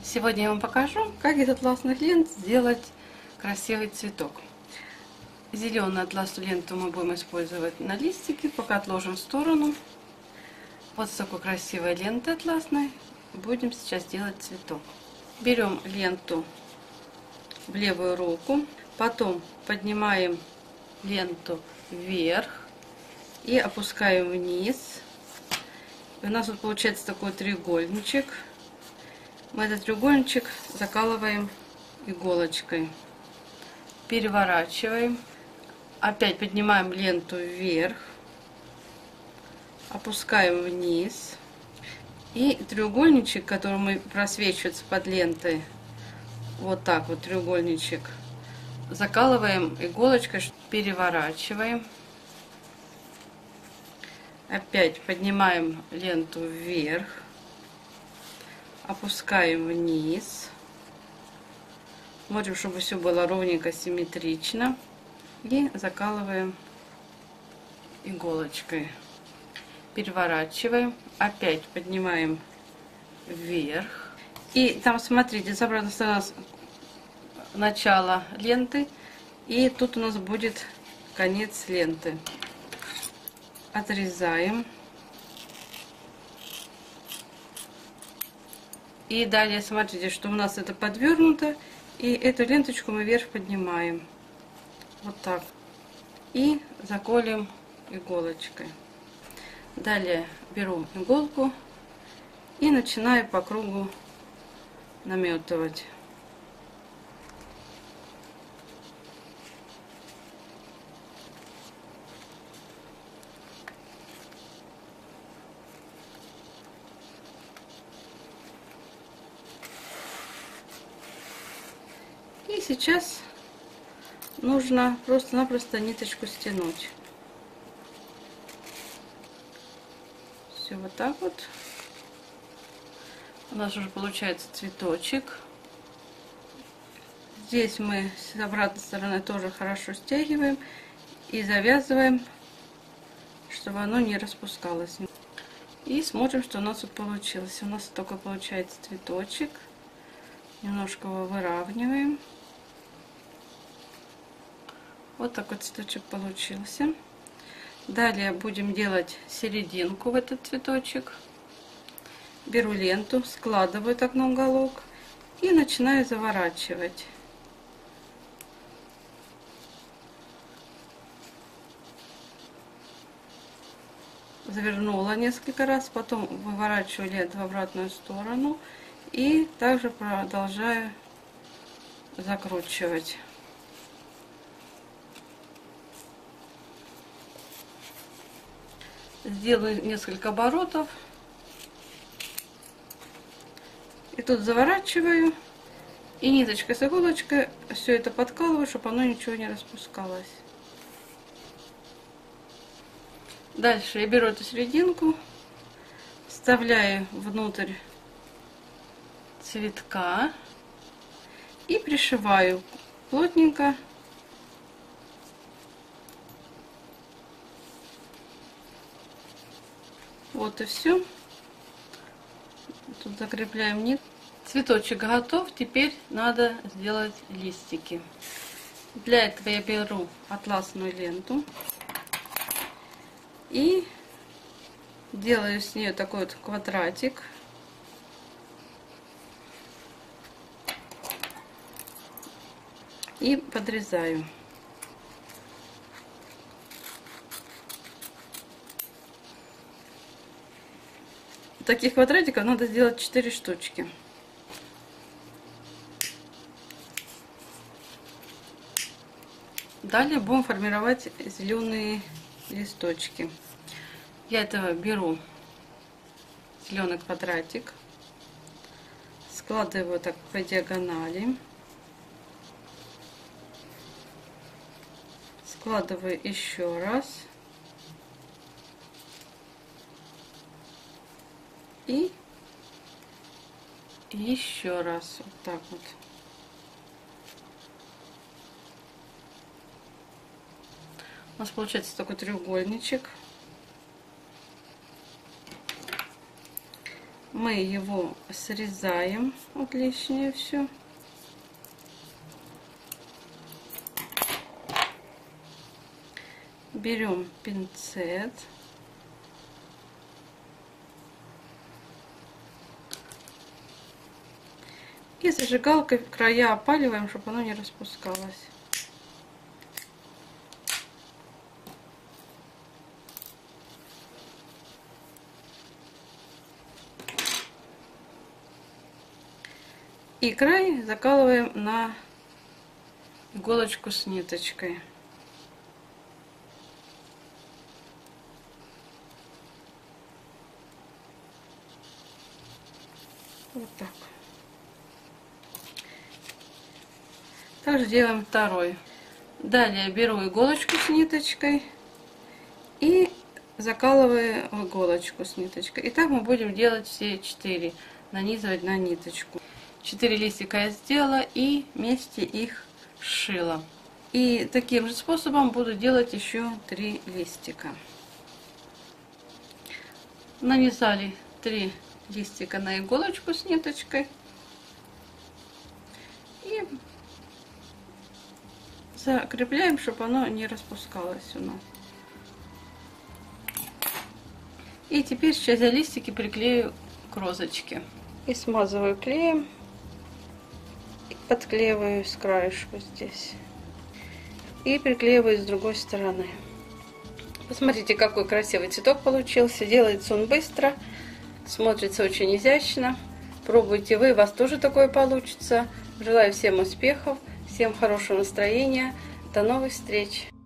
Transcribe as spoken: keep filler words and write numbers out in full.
Сегодня я вам покажу, как из атласных лент сделать красивый цветок. Зеленую атласную ленту мы будем использовать на листике, пока отложим в сторону. Вот с такой красивой лентой атласной будем сейчас делать цветок. Берем ленту в левую руку, потом поднимаем ленту вверх и опускаем вниз. И у нас вот получается такой треугольничек. Мы этот треугольничек закалываем иголочкой, переворачиваем, опять поднимаем ленту вверх, опускаем вниз, и треугольничек, который мы просвечивается под лентой, вот так вот треугольничек, закалываем иголочкой, переворачиваем, опять поднимаем ленту вверх, опускаем вниз, смотрим, чтобы все было ровненько, симметрично, и закалываем иголочкой, переворачиваем, опять поднимаем вверх, и там, смотрите, с обратной стороны начало ленты, и тут у нас будет конец ленты. Отрезаем. И далее смотрите, что у нас это подвернуто, и эту ленточку мы вверх поднимаем. Вот так. И заколем иголочкой. Далее беру иголку и начинаю по кругу наметывать. И сейчас нужно просто-напросто ниточку стянуть. Все вот так вот. У нас уже получается цветочек. Здесь мы с обратной стороны тоже хорошо стягиваем и завязываем, чтобы оно не распускалось. И смотрим, что у нас тут получилось. У нас только получается цветочек. Немножко его выравниваем. Вот такой цветочек получился. Далее будем делать серединку в этот цветочек. Беру ленту, складываю так на уголок и начинаю заворачивать. Завернула несколько раз, потом выворачиваю ленту в обратную сторону и также продолжаю закручивать. Сделаю несколько оборотов. И тут заворачиваю. И ниточкой с иголочкой все это подкалываю, чтобы оно ничего не распускалось. Дальше я беру эту серединку, вставляю внутрь цветка и пришиваю плотненько. Вот и все. Тут закрепляем нить. Цветочек готов. Теперь надо сделать листики. Для этого я беру атласную ленту и делаю с нее такой вот квадратик. И подрезаю. Таких квадратиков надо сделать четыре штучки. Далее будем формировать зеленые листочки. Я этого беру зеленый квадратик, складываю его так по диагонали, складываю еще раз. И еще раз вот так вот. У нас получается такой треугольничек. Мы его срезаем, вот лишнее все. Берем пинцет. И зажигалкой края опаливаем, чтобы оно не распускалось. И край закалываем на иголочку с ниточкой. Вот так. Также делаем второй. Далее беру иголочку с ниточкой и закалываю в иголочку с ниточкой. И так мы будем делать все четыре, нанизывать на ниточку. Четыре листика я сделала и вместе их сшила. И таким же способом буду делать еще три листика. Нанизали три листика на иголочку с ниточкой и закрепляем, чтобы оно не распускалось у нас. И теперь сейчас я листики приклею к розочке. И смазываю клеем. И подклеиваю с краешку здесь. И приклеиваю с другой стороны. Посмотрите, какой красивый цветок получился. Делается он быстро. Смотрится очень изящно. Пробуйте вы, у вас тоже такое получится. Желаю всем успехов, всем хорошего настроения. До новых встреч!